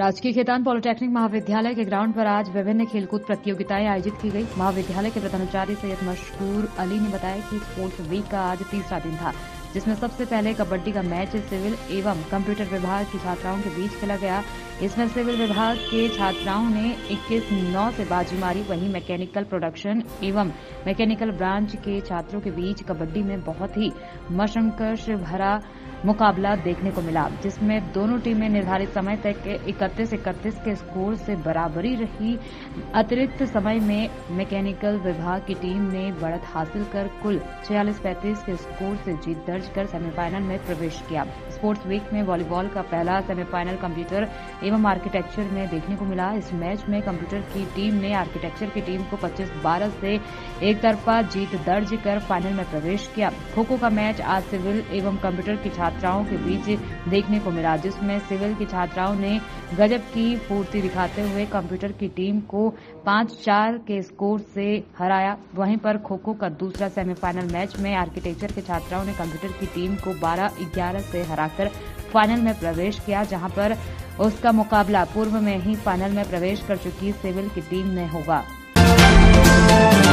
राजकीय खेतान पॉलिटेक्निक महाविद्यालय के ग्राउंड पर आज विभिन्न खेलकूद प्रतियोगिताएं आयोजित की गई। महाविद्यालय के प्रधानाचार्य सैयद मशकूर अली ने बताया कि स्पोर्ट्स वीक का आज तीसरा दिन था, जिसमें सबसे पहले कबड्डी का मैच सिविल एवं कंप्यूटर विभाग की छात्राओं के बीच खेला गया। इसमें सिविल विभाग के छात्राओं ने 21-9 से बाजी मारी। वहीं मैकेनिकल प्रोडक्शन एवं मैकेनिकल ब्रांच के छात्रों के बीच कबड्डी में बहुत ही मशक्कत भरा मुकाबला देखने को मिला, जिसमें दोनों टीमें निर्धारित समय तक 31-31 के स्कोर से बराबरी रही। अतिरिक्त समय में मैकेनिकल विभाग की टीम ने बढ़त हासिल कर कुल 46-35 के स्कोर से जीत दर्ज कर सेमीफाइनल में प्रवेश किया। स्पोर्ट्स वीक में वॉलीबॉल का पहला सेमीफाइनल कंप्यूटर एवं आर्किटेक्चर में देखने को मिला। इस मैच में कंप्यूटर की टीम ने आर्किटेक्चर की टीम को 25-12 से एक तरफा जीत दर्ज कर फाइनल में प्रवेश किया। खो-खो का मैच आज सिविल एवं कंप्यूटर की छात्राओं के बीच देखने को मिला, जिसमें सिविल की छात्राओं ने गजब की फुर्ती दिखाते हुए कंप्यूटर की टीम को 5-4 के स्कोर से हराया। वहीं पर खो-खो का दूसरा सेमीफाइनल मैच में आर्किटेक्चर के छात्राओं ने कंप्यूटर की टीम को 12-11 से हराकर फाइनल में प्रवेश किया, जहां पर उसका मुकाबला पूर्व में ही फाइनल में प्रवेश कर चुकी सिविल की टीम ने होगा।